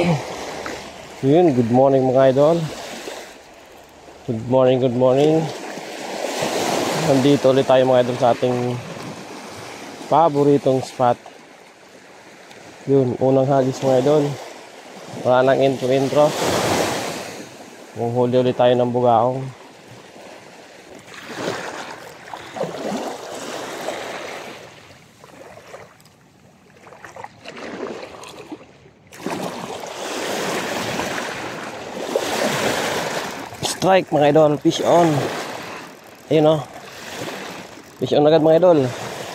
Yun, good morning mga idol. Good morning, good morning. Nandito ulit tayo mga idol sa ating paboritong spot. Yun, unang hagis mga idol. Wala nang intro. Huli ulit tayo ng bugaong. Strike mga idol, fish on. Ayun o. Fish on agad mga idol.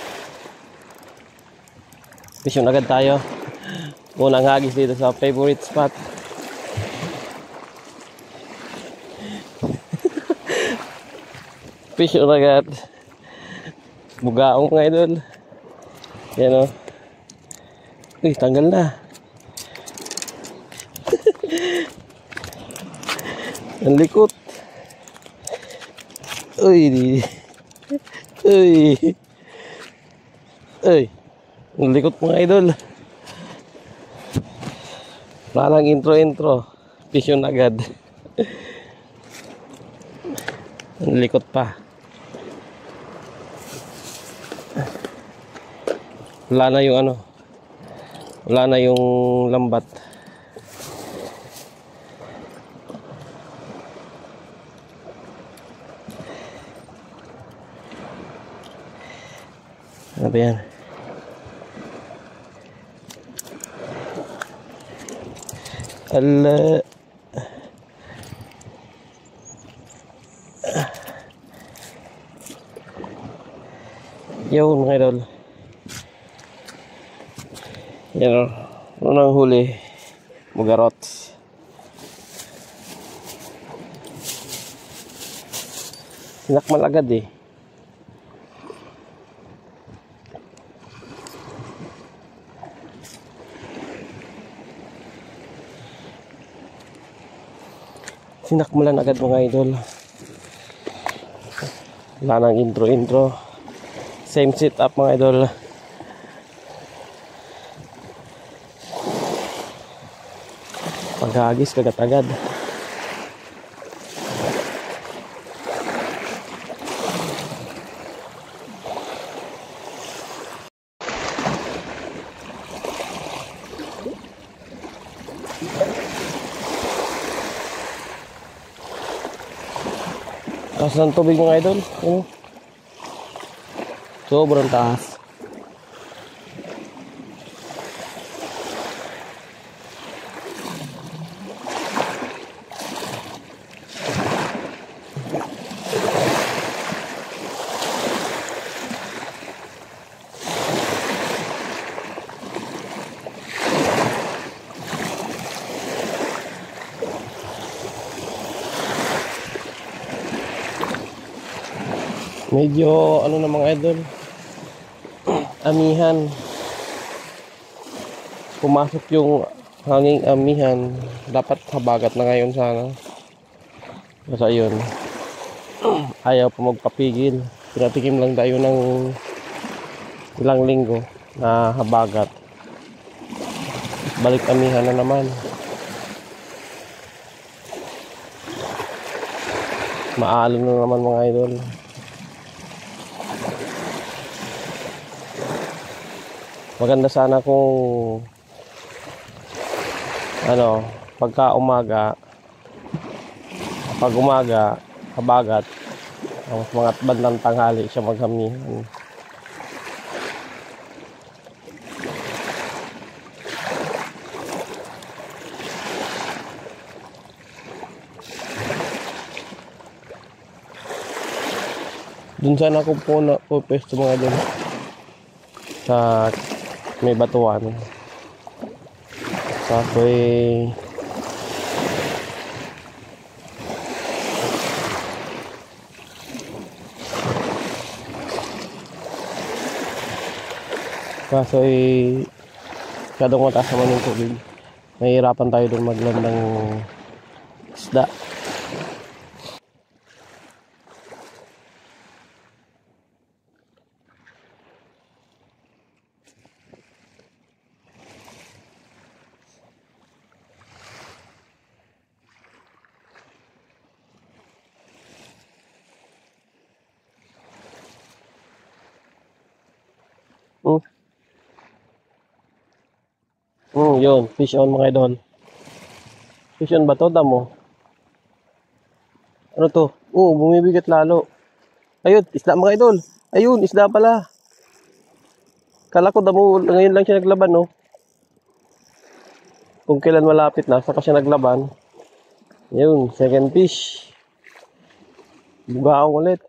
Fish on agad tayo. Unang hagis dito sa favorite spot. Fish on agad. Bugaong mga idol. Yan o. Uy, tanggal na. Ang likot. Uy. Uy. Uy. Ang likot mga idol. Wala lang intro. Fish on agad. Ang likot pa. Wala na yung ano. Wala na yung lambat. Ano ba yan? Ala. Yun mga idol. Yan o. Unang huli. Mugarots. Sinakmal agad eh. Sinakmalan agad mga idol. Wala nang intro. Same setup mga idol. Paghagis kagat-agad. Taas ng tubig mga idol. Ano? Sobrang taas. Medyo ano na mga idol, amihan. Pumasok yung hanging amihan. Dapat habagat na ngayon sana. Basta yun, ayaw pa magpapigil. Pinatikim lang tayo ng ilang linggo na habagat. Balik amihan na naman. Maalon na naman mga idol. Maganda sana kung ano, pag umaga habagat, tapos mga bandang tanghali siya maghamihan. Dun sana ako po pwesto mga dun sa may batuan. Kaso masyadong mataas naman yung tubig. Nahihirapan tayo doon maglandang isda. Yun. Fish on mga idol. Fish on ba to? Damo. Ano to? Bumibigat lalo. Ayun, isda mga idol. Ayun, isda pala. Kala ko damo, ngayon lang siya naglaban, no? Kung kailan malapit na, saka siya naglaban. Ayun, second fish. Bugaong ulit.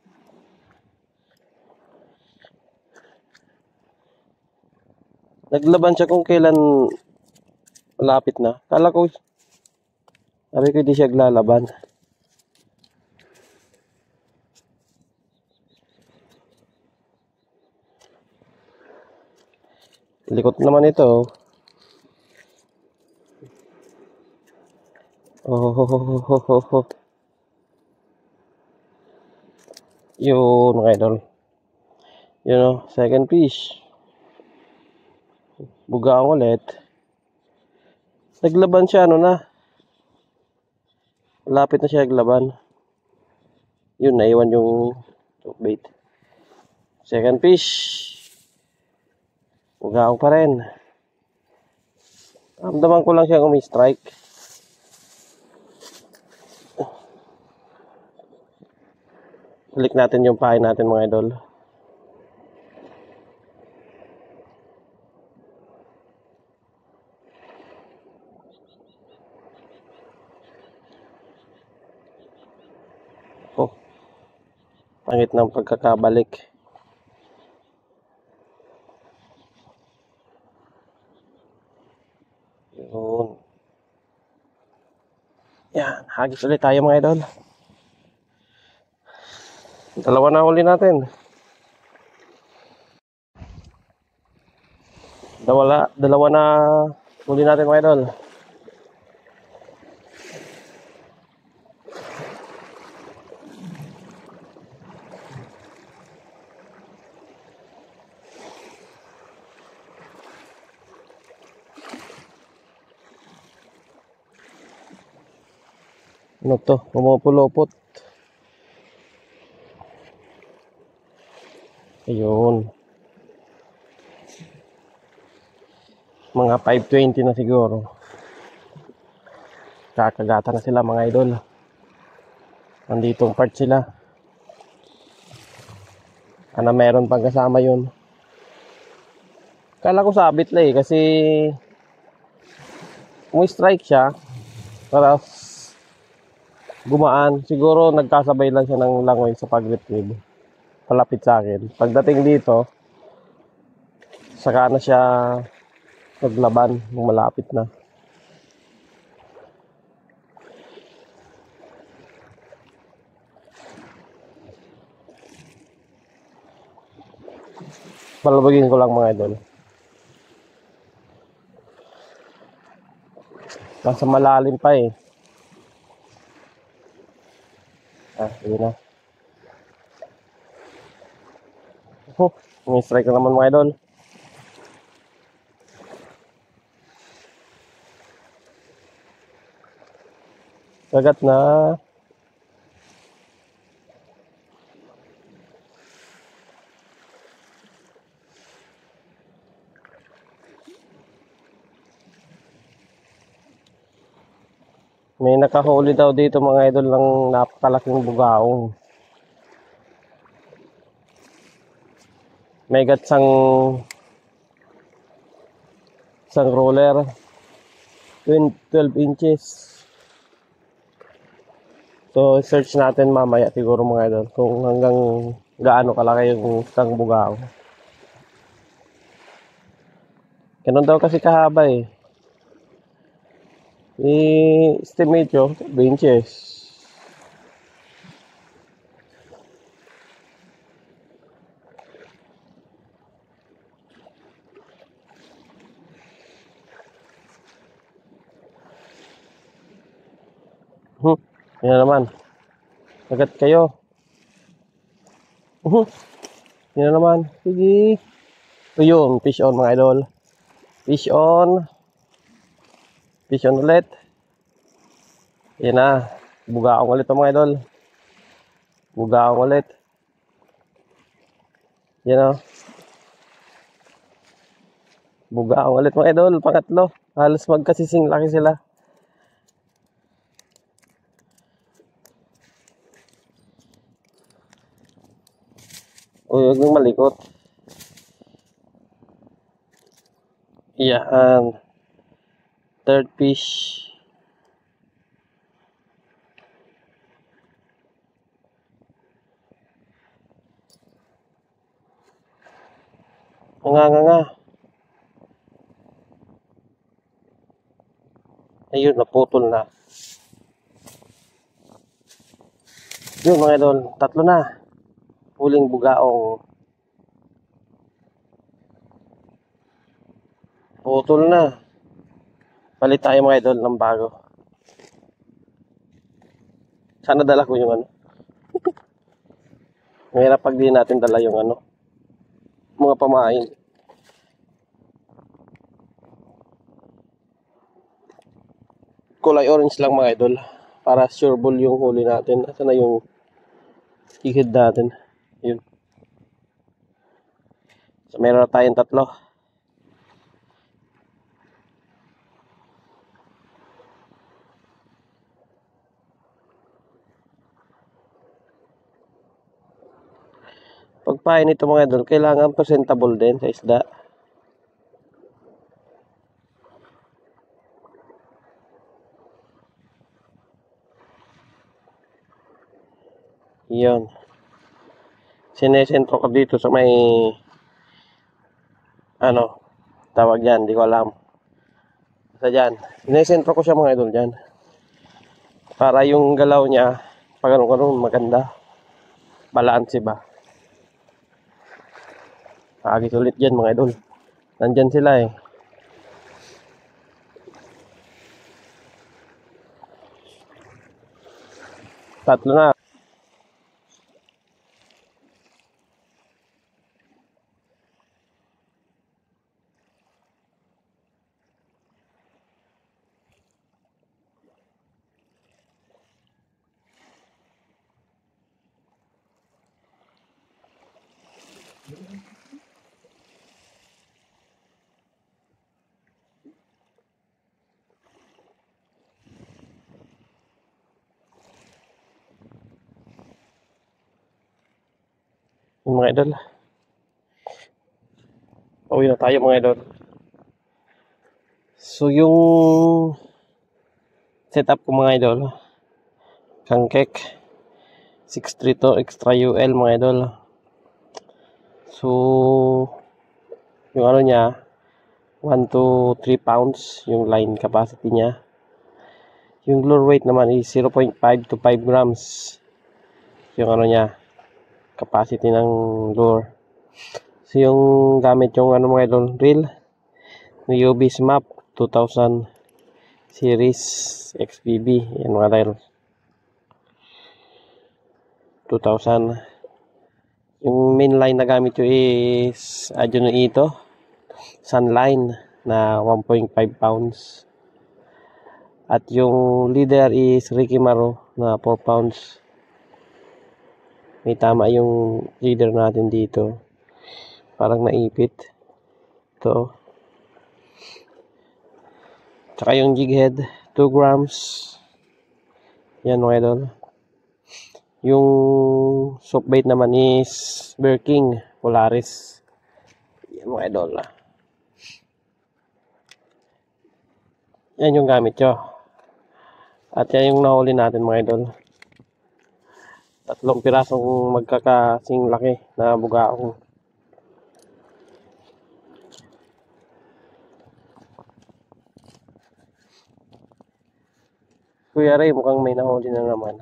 Naglaban siya kung kailan malapit na. Kala ko, sabi ko hindi siya naglalaban. Likot naman ito. Oh. Yun mga idol. Yun o, second fish. Bugaong ulit. Naglaban siya, ano na. Malapit na siya naglaban. Yun, naiwan yung bait. Second fish. Bugaong pa rin. Ramdaman ko lang siya umi-strike. Balik natin yung pahay natin mga idol. Pangit ng pagkakabalik. Yun. Yan, hagis ulit tayo mga idol. Dalawa na huli natin. Dalawa na huli natin mga idol. Ano to? Pumupulupot. Ayun. Mga 5:20 na siguro. Kakagata na sila mga idol. Nanditong part sila. Ano meron pang kasama yun. Kala ko sabit lang kasi strike siya. Para gumaan. Siguro nagkasabay lang siya ng langoy sa pag-retrieve. Palapit sa akin. Pagdating dito, saka na siya naglaban nung malapit na. Palabagin ko lang mga idol. Nasa malalim pa eh. Yun na. May strike na naman mga idol. Kagat na. May nakahuli daw dito mga idol ng napakalaking bugaong. May gatsang roller 12 inches. So search natin mamaya siguro mga idol kung hanggang gaano kalaki yung isang bugaong. Ganun daw kasi kahaba eh. I-estimate yun 12 inches. Yan naman. Agad kayo. Yan naman. Sige. So yun, fish on mga idol. Fish on. Fish on ulit. Yan na. Bugaong ulit mga idol. Bugaong ulit. Yan o. Bugaong ulit mga idol, pangatlo. Halos magkasising laki sila. Uy, huwag nang malikot. Yan. Third fish. Nga. Ayun, naputol na. Yun mga idol, tatlo na. Huling bugaong. Putol na. Palit tayo mga idol ng bago. Sana dala ko yung ano. Mahirap pag di natin dala yung ano. Mga pamain. Kulay orange lang mga idol. Para sure ball yung huli natin. Asa na yung ihid natin. Yun. So meron na tayong tatlo. Pagpain nito mga idol, kailangan presentable din sa isda. Yun. Sinesentro ko dito sa may ano, tawag yan, di ko alam. Sa dyan. Sinesentro ko siya mga idol dyan. Para yung galaw niya, pag ano maganda. Balance ba? Agis ulit dyan mga idol. Nandyan sila eh. Tatlo na. Yung mga idol. Pauwi na tayo mga idol. So yung setup ko mga idol. Kangkek 632 extra UL mga idol. So yung ano niya 1 to 3 pounds yung line capacity niya. Yung lure weight naman is 0.5 to 5 grams. Yung ano niya capacity ng lure. So yung gamit yung ano mga idol reel Niobe Smap 2000 series XBB. Yan mga idol. 2000. Yung main line na gamit ko is Adjuno ito Sunline na 1.5 pounds. At yung leader is Ricky Maro na 4 pounds. May tama yung leader natin dito. Parang naipit. Ito. Tsaka yung jig head 2 grams. Yan mga idol. Yung soap bait naman is Bear King Polaris. Yan mga idol. Yan yung gamit ko. At yan yung nahuli natin mga idol. 3 pirasong magkakasing laki na bugaong. Kuya Ray, mukhang may nahuli na naman.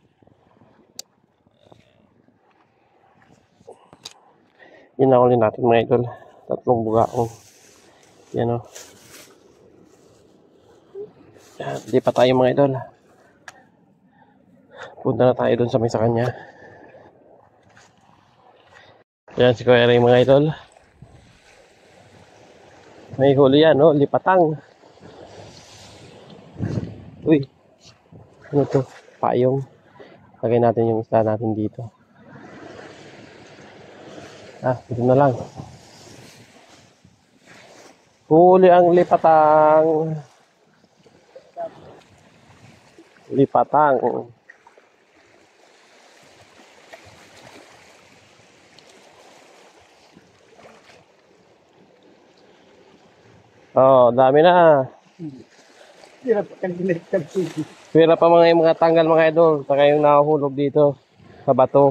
Yun nahuli natin mga idol. 3 bugaong. Yan o. Hindi pa tayo mga idol. Punta na tayo dun sa may sa kanya. Yan si Kuya Ray mga idol. May huli yan, no? Lipatang. Uy. Ano to? Payong. Lagay natin yung isda natin dito. Dito na lang. Huli ang lipatang. Lipatang. Oh, dami na. Pira pa mga tanggal mga idol. Saka yung nahuhulog dito sa bato.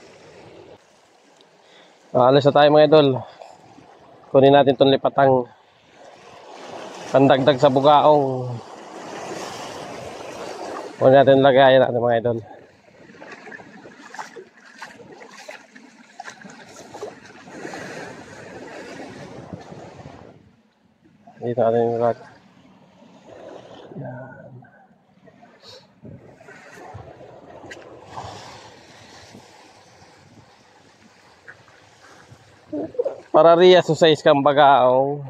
Alis na tayo mga idol. Kunin natin itong lipatang. Pandagdag sa bugaong. Kunin natin lagayan natin mga idol. Dito natin yung rod. Yan. Para riya sa size kang bagaong.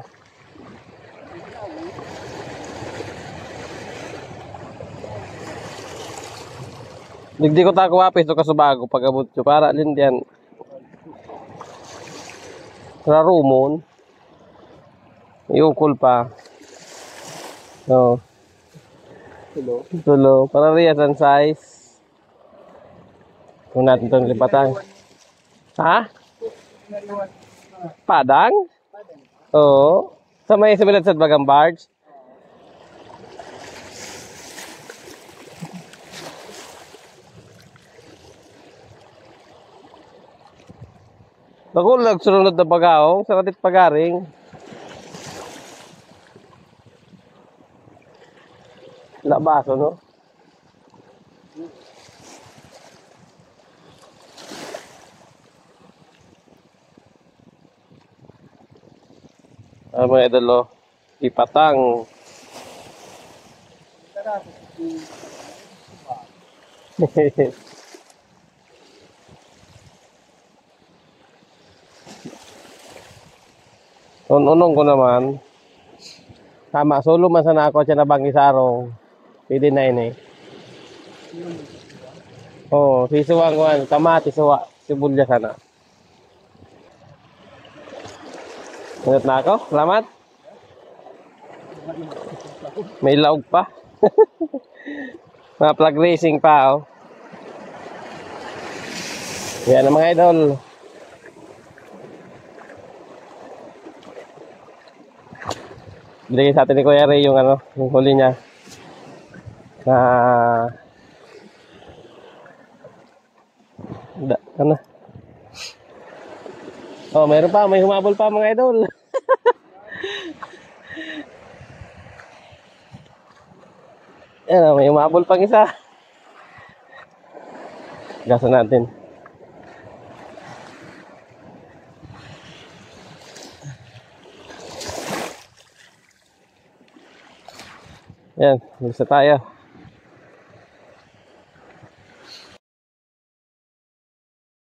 Digdi ko tako wapis to kasubago pagabot ko para lindian. Rarumon. Iukol pa. No. Tulo. Para riya sa size. Kung natin itong lipatang. Ha? Padang? Oo. Sa may similat sa bagang barge? Nagulag sunod na bagaong. Sa katit pagaring. Labaso, no? Mga idolo, ipatang. Unong ko naman. Tama, solo man sana ako siya nabangi sa arong. Pwede na yun eh. Oo, sisuwang kuhan. Kamati, suwa. Sibulya sana. Ingat na ako. Salamat. May laog pa. Mga flag racing pa, oh. Yan ang mga idol. Binigay sa atin ni Kuya Ray yung ano, yung huli niya. Ano? Oh, mayroon pa, may humabol pa mga idol. Yan, may humabol pang isa. Gasan natin. Yan, bisa tayo.